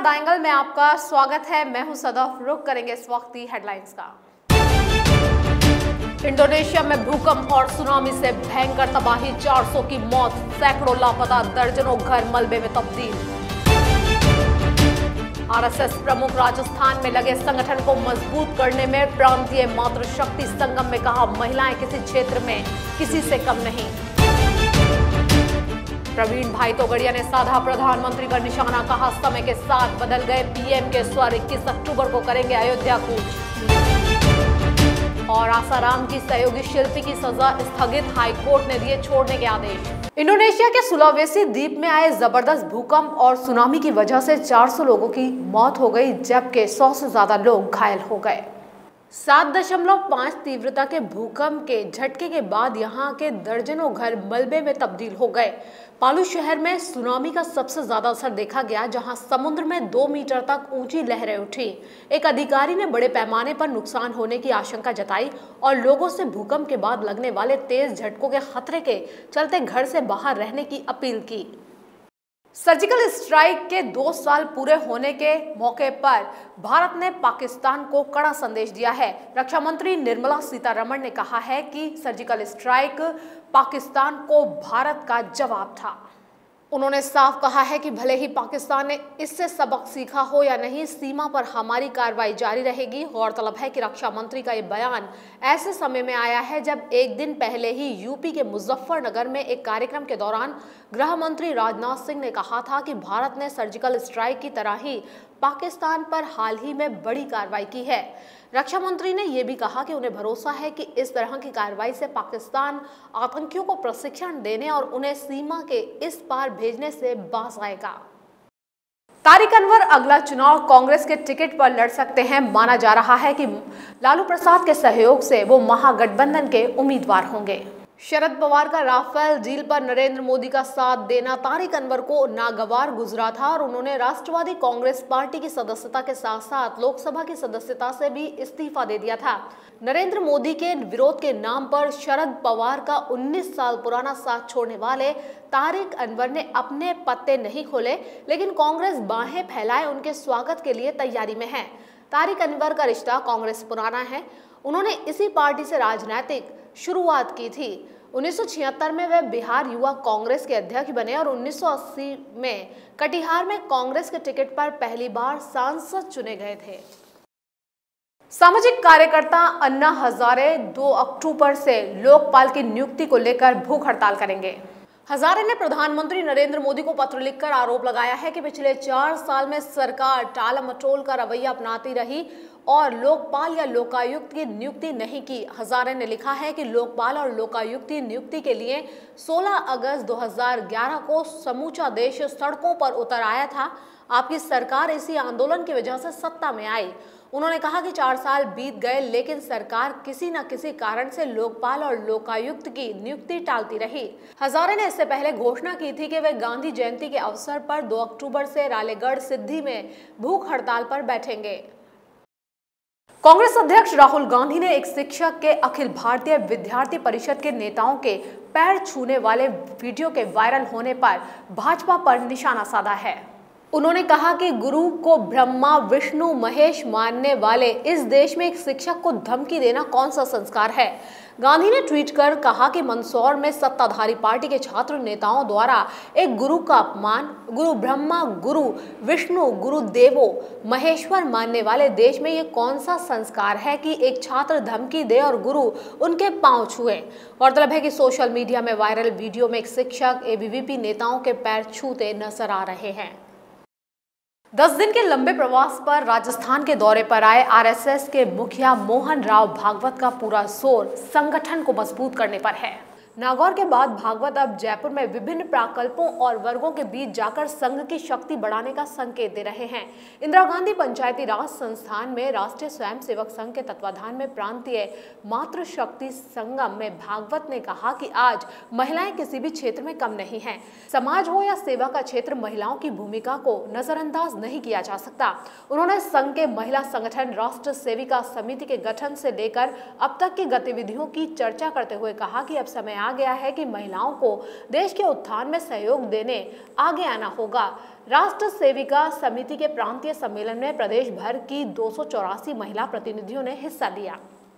The angle में आपका स्वागत है। मैं हूं सदफ। रुक करेंगे इस वक्त की हेडलाइंस का। इंडोनेशिया में भूकंप और सुनामी से भयंकर तबाही, 400 की मौत, सैकड़ों लापता, दर्जनों घर मलबे में तब्दील। आरएसएस प्रमुख राजस्थान में लगे संगठन को मजबूत करने में। प्रांतीय मातृशक्ति संगम में कहा, महिलाएं किसी क्षेत्र में किसी से कम नहीं। प्रवीण भाई तोगड़िया ने साधा प्रधानमंत्री का निशाना, कहा समय के साथ बदल गए पीएम के स्वर, 21 अक्टूबर को करेंगे अयोध्या कूच। और आसाराम की सहयोगी शिल्पी की सजा स्थगित, हाईकोर्ट ने दिए छोड़ने के आदेश। इंडोनेशिया के सुलावेसी द्वीप में आए जबरदस्त भूकंप और सुनामी की वजह से 400 लोगों की मौत हो गई, जबकि 100 से ज्यादा लोग घायल हो गए। 7.5 तीव्रता के भूकंप के झटके के बाद यहां के दर्जनों घर मलबे में तब्दील हो गए। पालू शहर में सुनामी का सबसे ज्यादा असर देखा गया, जहां समुद्र में 2 मीटर तक ऊंची लहरें उठी। एक अधिकारी ने बड़े पैमाने पर नुकसान होने की आशंका जताई और लोगों से भूकंप के बाद लगने वाले तेज झटकों के खतरे के चलते घर से बाहर रहने की अपील की। सर्जिकल स्ट्राइक के 2 साल पूरे होने के मौके पर भारत ने पाकिस्तान को कड़ा संदेश दिया है। रक्षा मंत्री निर्मला सीतारमण ने कहा है कि सर्जिकल स्ट्राइक पाकिस्तान को भारत का जवाब था। उन्होंने साफ कहा है कि भले ही पाकिस्तान ने इससे सबक सीखा हो या नहीं, सीमा पर हमारी कार्रवाई जारी रहेगी। गौरतलब है कि रक्षा मंत्री का ये बयान ऐसे समय में आया है जब एक दिन पहले ही यूपी के मुजफ्फरनगर में एक कार्यक्रम के दौरान गृह मंत्री राजनाथ सिंह ने कहा था कि भारत ने सर्जिकल स्ट्राइक की तरह ही पाकिस्तान पर हाल ही में बड़ी कार्रवाई की है। रक्षा मंत्री ने यह भी कहा कि उन्हें भरोसा है कि इस तरह की कार्रवाई से पाकिस्तान आतंकियों को प्रशिक्षण देने और उन्हें सीमा के इस पार भेजने से बाज आएगा। तारिक अनवर अगला चुनाव कांग्रेस के टिकट पर लड़ सकते हैं। माना जा रहा है कि लालू प्रसाद के सहयोग से वो महागठबंधन के उम्मीदवार होंगे। शरद पवार का राफेल डील पर नरेंद्र मोदी का साथ देना तारिक अनवर को नागवार गुजरा था और उन्होंने राष्ट्रवादी कांग्रेस पार्टी की सदस्यता के साथ साथ लोकसभा की सदस्यता से भी इस्तीफा दे दिया था। नरेंद्र मोदी के विरोध के नाम पर शरद पवार का 19 साल पुराना साथ छोड़ने वाले तारिक अनवर ने अपने पत्ते नहीं खोले, लेकिन कांग्रेस बाहें फैलाए उनके स्वागत के लिए तैयारी में है। तारिक अनवर का रिश्ता कांग्रेस पुराना है। उन्होंने इसी पार्टी से राजनीतिक शुरुआत की थी। 1976 में वे बिहार युवा कांग्रेस के अध्यक्ष बने और 1980 में कटिहार में कांग्रेस के टिकट पर पहली बार सांसद चुने गए थे। सामाजिक कार्यकर्ता अन्ना हजारे 2 अक्टूबर से लोकपाल की नियुक्ति को लेकर भूख हड़ताल करेंगे। हजारे ने प्रधानमंत्री नरेंद्र मोदी को पत्र लिखकर आरोप लगाया है कि पिछले 4 साल में सरकार टाल मटोल का रवैया अपनाती रही और लोकपाल या लोकायुक्त की नियुक्ति नहीं की। हजारे ने लिखा है कि लोकपाल और लोकायुक्त की नियुक्ति के लिए 16 अगस्त 2011 को समूचा देश सड़कों पर उतर आया था। आपकी सरकार इसी आंदोलन की वजह से सत्ता में आई। उन्होंने कहा कि 4 साल बीत गए, लेकिन सरकार किसी न किसी कारण से लोकपाल और लोकायुक्त की नियुक्ति टालती रही। हजारे ने इससे पहले घोषणा की थी कि वे गांधी जयंती के अवसर पर 2 अक्टूबर से रालेगढ़ सिद्धि में भूख हड़ताल पर बैठेंगे। कांग्रेस अध्यक्ष राहुल गांधी ने एक शिक्षक के अखिल भारतीय विद्यार्थी परिषद के नेताओं के पैर छूने वाले वीडियो के वायरल होने पर भाजपा पर निशाना साधा है। उन्होंने कहा कि गुरु को ब्रह्मा विष्णु महेश मानने वाले इस देश में एक शिक्षक को धमकी देना कौन सा संस्कार है। गांधी ने ट्वीट कर कहा कि मंदसौर में सत्ताधारी पार्टी के छात्र नेताओं द्वारा एक गुरु का अपमान, गुरु ब्रह्मा, गुरु विष्णु, गुरु देवो महेश्वर मानने वाले देश में ये कौन सा संस्कार है कि एक छात्र धमकी दे और गुरु उनके पांव छुए। गौरतलब है कि सोशल मीडिया में वायरल वीडियो में एक शिक्षक एबीवीपी नेताओं के पैर छूते नजर आ रहे हैं। 10 दिन के लंबे प्रवास पर राजस्थान के दौरे पर आए आरएसएस के मुखिया मोहन राव भागवत का पूरा जोर संगठन को मजबूत करने पर है। नागौर के बाद भागवत अब जयपुर में विभिन्न प्रकल्पों और वर्गों के बीच जाकर संघ की शक्ति बढ़ाने का संकेत दे रहे हैं। इंदिरा गांधी पंचायती राज संस्थान में राष्ट्रीय स्वयंसेवक संघ के तत्वाधान में प्रांतीय मातृशक्ति संगम में भागवत ने कहा कि आज महिलाएं किसी भी क्षेत्र में कम नहीं हैं। समाज हो या सेवा का क्षेत्र, महिलाओं की भूमिका को नजरअंदाज नहीं किया जा सकता। उन्होंने संघ के महिला संगठन राष्ट्र सेविका समिति के गठन से लेकर अब तक की गतिविधियों की चर्चा करते हुए कहा कि अब समय आ गया है कि महिलाओं को देश के उत्थान में सहयोग देने आगे आना होगा। राष्ट्र सेविका समिति के प्रांतीय सम्मेलन में प्रदेश भर की 284 महिला प्रतिनिधियों ने हिस्सा लिया।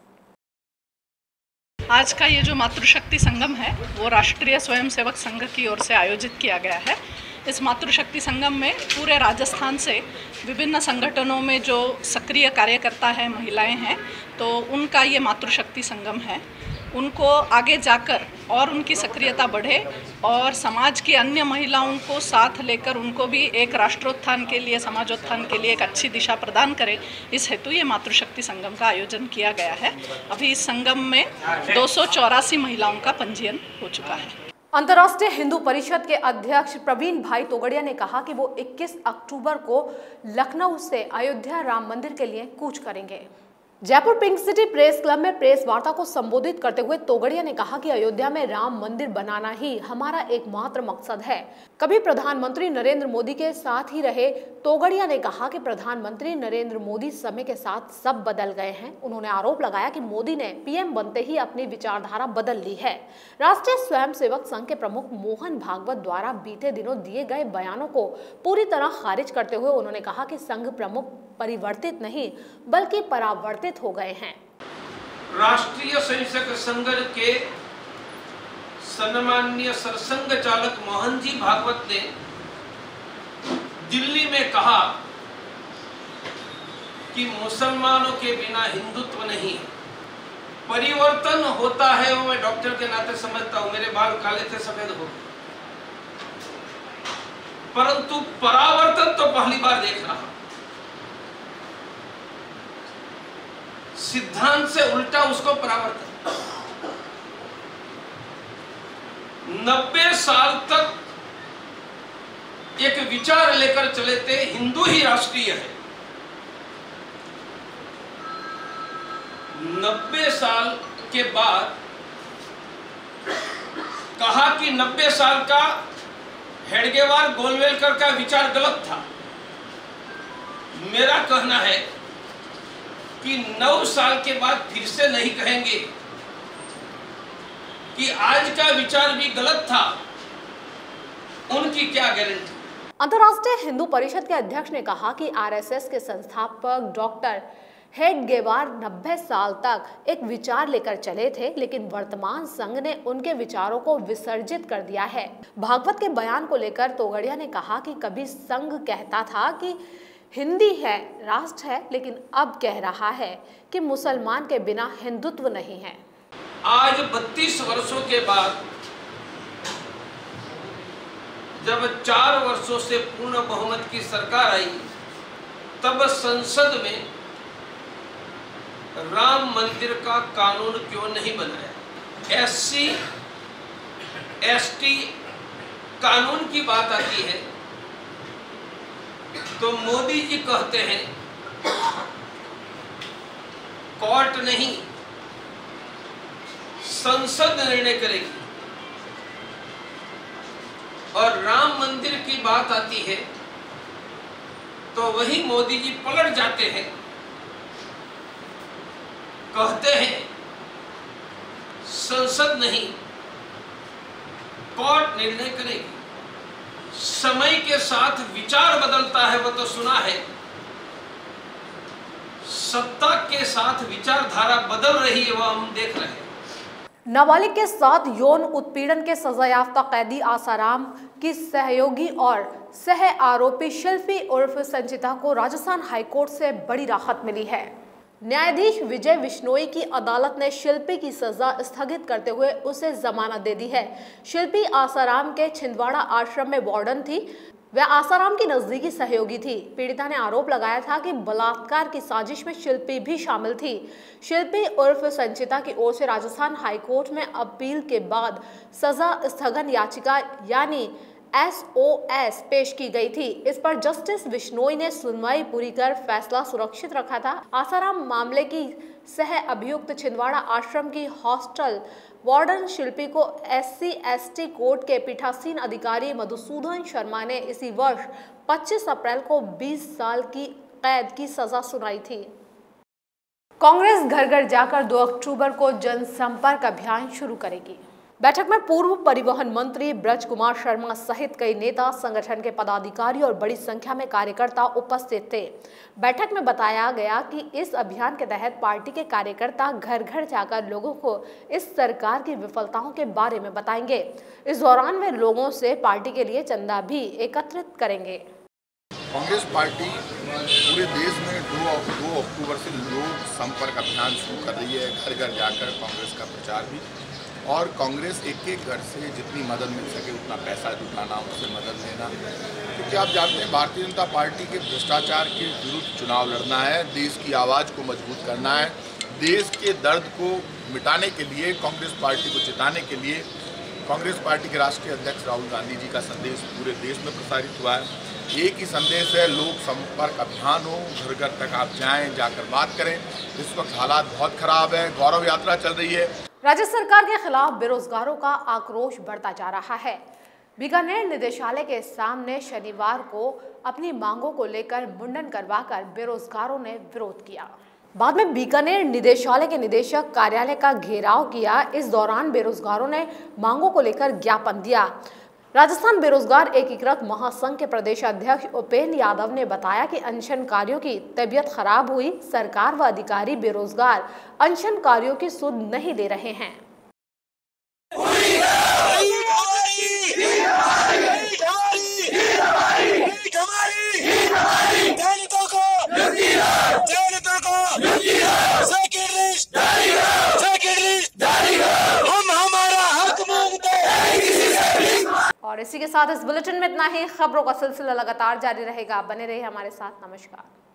आज का ये जो मातृशक्ति संगम है वो राष्ट्रीय स्वयंसेवक संघ की ओर से आयोजित किया गया है। इस मातृशक्ति संगम में पूरे राजस्थान से विभिन्न संगठनों में जो सक्रिय कार्यकर्ता हैं, महिलाएं हैं, तो उनका ये मातृशक्ति संगम है। उनको आगे जाकर और उनकी सक्रियता बढ़े और समाज की अन्य महिलाओं को साथ लेकर उनको भी एक राष्ट्रोत्थान के लिए, समाजोत्थान के लिए एक अच्छी दिशा प्रदान करे, इस हेतु ये मातृशक्ति संगम का आयोजन किया गया है। अभी इस संगम में 284 महिलाओं का पंजीयन हो चुका है। अंतर्राष्ट्रीय हिंदू परिषद के अध्यक्ष प्रवीण भाई तोगड़िया ने कहा कि वो 21 अक्टूबर को लखनऊ से अयोध्या राम मंदिर के लिए कूच करेंगे। Jaipur pink city press club में प्रेस वार्ता को संबोधित करते हुए तोगड़िया ने कहा कि अयोध्या में राम मंदिर बनाना ही हमारा एकमात्र मकसद है। कभी प्रधानमंत्री नरेंद्र मोदी के साथ ही रहे। तोगड़िया ने कहा कि प्रधानमंत्री नरेंद्र मोदी समय के साथ सब बदल गए हैं। उन्होंने आरोप लगाया कि मोदी ने पीएम बनते ही अपनी विचारधारा बदल ली है। राष्ट्रीय स्वयंसेवक संघ के प्रमुख मोहन भागवत द्वारा बीते दिनों दिए गए बयानों को पूरी तरह खारिज करते हुए उन्होंने कहा कि संघ प्रमुख परिवर्तित नहीं बल्कि परावर्तित हो गए हैं। राष्ट्रीय स्वयंसेवक संघ के सम्माननीय सरसंघ चालक मोहन जी भागवत ने दिल्ली में कहा कि मुसलमानों के बिना हिंदुत्व नहीं, परिवर्तन होता है। वो मैं डॉक्टर के नाते समझता हूं, मेरे बाल काले थे, सफेद हो गए, परंतु परावर्तन तो पहली बार देख रहा हूं। सिद्धांत से उल्टा उसको परावर्तन। 90 साल तक एक विचार लेकर चले थे, हिंदू ही राष्ट्रीय है। 90 साल के बाद कहा कि 90 साल का हेडगेवार गोलवेलकर का विचार गलत था। मेरा कहना है कि 9 साल के बाद फिर से नहीं कहेंगे कि आज का विचार भी गलत था। उनकी क्या गारंटी। अंतर्राष्ट्रीय हिंदू परिषद के अध्यक्ष ने कहा कि आरएसएस के संस्थापक डॉक्टर हेडगेवार 90 साल तक एक विचार लेकर चले थे, लेकिन वर्तमान संघ ने उनके विचारों को विसर्जित कर दिया है। भागवत के बयान को लेकर तोगड़िया ने कहा कि कभी संघ कहता था कि हिंदी है, राष्ट्र है, लेकिन अब कह रहा है कि मुसलमान के बिना हिंदुत्व नहीं है। आज 32 वर्षों के बाद जब 4 वर्षों से पूर्ण बहुमत की सरकार आई, तब संसद में राम मंदिर का कानून क्यों नहीं बनाया। एससी एसटी कानून की बात आती है तो मोदी जी कहते हैं कोर्ट नहीं, संसद निर्णय करेगी। और राम मंदिर की बात आती है तो वही मोदी जी पलट जाते हैं, कहते हैं संसद नहीं, कोर्ट निर्णय करेगी। समय के साथ विचार बदलता है वो तो सुना है, सत्ता के साथ विचारधारा बदल रही है वो हम देख रहे हैं। नाबालिग के साथ यौन उत्पीड़न के सजायाफ्ता कैदी आसाराम की सहयोगी और सह आरोपी शिल्पी उर्फ संचिता को राजस्थान हाईकोर्ट से बड़ी राहत मिली है। न्यायाधीश विजय विश्नोई की अदालत ने शिल्पी की सजा स्थगित करते हुए उसे जमानत दे दी है। शिल्पी आसाराम के छिंदवाड़ा आश्रम में वार्डन थी। वह आसाराम की नजदीकी सहयोगी थी। पीड़िता ने आरोप लगाया था कि बलात्कार की साजिश में शिल्पी भी शामिल थी। शिल्पी उर्फ संचिता की ओर से राजस्थान हाईकोर्ट में अपील के बाद सजा स्थगन याचिका यानी SOS पेश की गई थी। इस पर जस्टिस विश्नोई ने सुनवाई पूरी कर फैसला सुरक्षित रखा था। आसाराम मामले की सह अभियुक्त छिंदवाड़ा आश्रम की हॉस्टल वार्डन शिल्पी को SC/ST कोर्ट के पीठासीन अधिकारी मधुसूदन शर्मा ने इसी वर्ष 25 अप्रैल को 20 साल की कैद की सजा सुनाई थी। कांग्रेस घर घर जाकर 2 अक्टूबर को जनसंपर्क अभियान शुरू करेगी। बैठक में पूर्व परिवहन मंत्री ब्रज कुमार शर्मा सहित कई नेता, संगठन के पदाधिकारी और बड़ी संख्या में कार्यकर्ता उपस्थित थे। बैठक में बताया गया कि इस अभियान के तहत पार्टी के कार्यकर्ता घर घर जाकर लोगों को इस सरकार की विफलताओं के बारे में बताएंगे। इस दौरान वे लोगों से पार्टी के लिए चंदा भी एकत्रित करेंगे। कांग्रेस पार्टी पूरे देश में 2 अक्टूबर से लोक संपर्क अभियान शुरू कर रही है। घर घर जाकर कांग्रेस का प्रचार भी, और कांग्रेस एक एक घर से जितनी मदद मिल सके उतना पैसा जुटाना, उससे मदद लेना, क्योंकि आप जानते हैं भारतीय जनता पार्टी के भ्रष्टाचार के विरुद्ध चुनाव लड़ना है, देश की आवाज़ को मजबूत करना है, देश के दर्द को मिटाने के लिए, कांग्रेस पार्टी को जिताने के लिए कांग्रेस पार्टी के राष्ट्रीय अध्यक्ष राहुल गांधी जी का संदेश पूरे देश में प्रसारित हुआ है। एक ही संदेश है, लोक संपर्क अभियान हो, घर घर तक आप जाएं, जाकर बात करें। इस वक्त हालात बहुत खराब है, गौरव यात्रा चल रही है। राज्य सरकार के खिलाफ बेरोजगारों का आक्रोश बढ़ता जा रहा है। बीकानेर निदेशालय के सामने शनिवार को अपनी मांगों को लेकर मुंडन करवाकर बेरोजगारों ने विरोध किया। बाद में बीकानेर निदेशालय के निदेशक कार्यालय का घेराव किया। इस दौरान बेरोजगारों ने मांगों को लेकर ज्ञापन दिया। राजस्थान बेरोजगार एकीकृत महासंघ के प्रदेश अध्यक्ष उपेंद्र यादव ने बताया कि अनशनकारियों की तबीयत खराब हुई, सरकार व अधिकारी बेरोजगार अनशनकारियों की सुध नहीं दे रहे हैं। और इसी के साथ इस बुलेटिन में इतना ही। खबरों का सिलसिला लगातार जारी रहेगा, बने रहिए हमारे साथ। नमस्कार।